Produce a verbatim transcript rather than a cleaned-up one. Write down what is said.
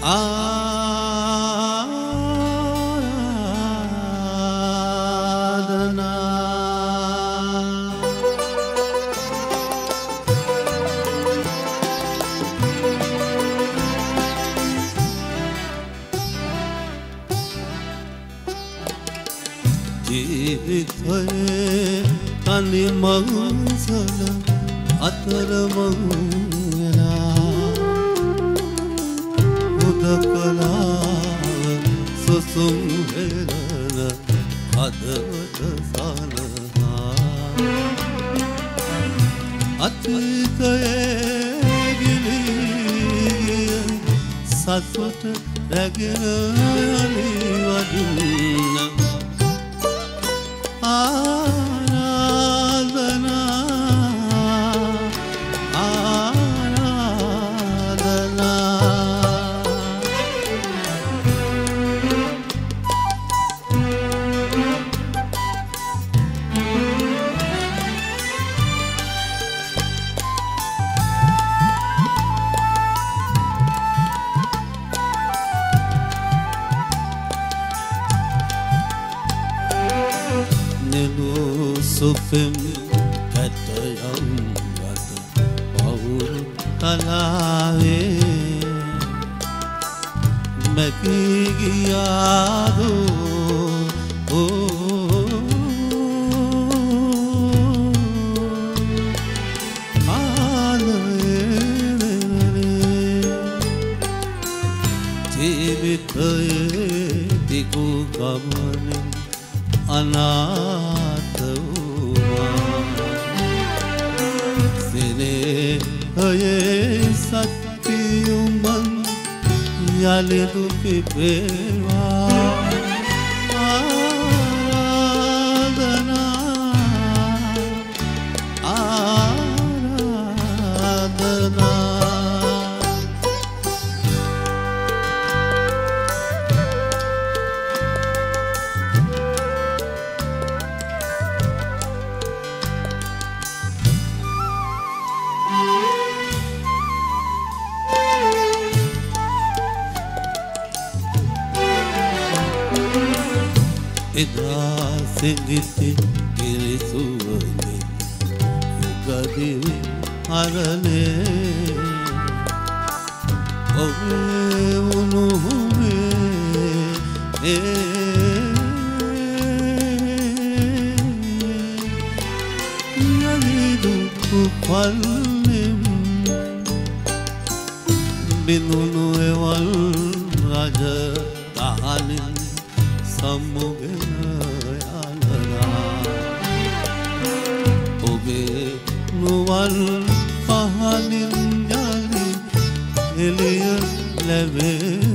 ජීවිතයේ තනි මංසල අතරමං වෙලා හුදකලාව සුසුම් හෙළන හදවත සනහා අතීතයේ ගිලී සතුට රැගෙන යලි වඩින්න ආරාධනා සුපෙම් කැටයම් වත පවුරු තලාවේ මැකී ගියාදෝ කාලයේ ජීවිතයේ දිගු ගමනේ අනාථ Ye satyuman yalidu pipewa Aradhana Aradhana එදා සිඳිති කිරිසුවනේ යුගදිවි අරනේ ඔබේ උණුහුමේ යලිදු පල්ලෙම් බිඳුණු එවල් රජ දහනින් සම්මුගෙන ඔබේ නුවල් පහනින් යලි එළිය ලැබේ